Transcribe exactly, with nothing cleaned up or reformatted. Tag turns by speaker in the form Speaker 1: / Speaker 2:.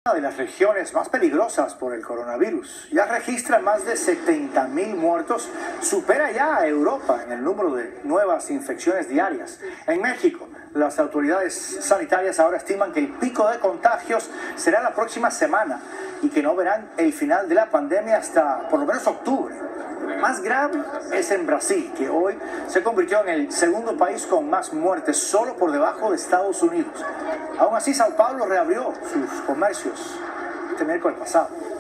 Speaker 1: Una de las regiones más peligrosas por el coronavirus ya registra más de setenta mil muertos, supera ya a Europa en el número de nuevas infecciones diarias. En México, las autoridades sanitarias ahora estiman que el pico de contagios será la próxima semana y que no verán el final de la pandemia hasta por lo menos octubre. Más grave es en Brasil, que hoy se convirtió en el segundo país con más muertes, solo por debajo de Estados Unidos. Aún así, Sao Paulo reabrió sus comercios este miércoles pasado.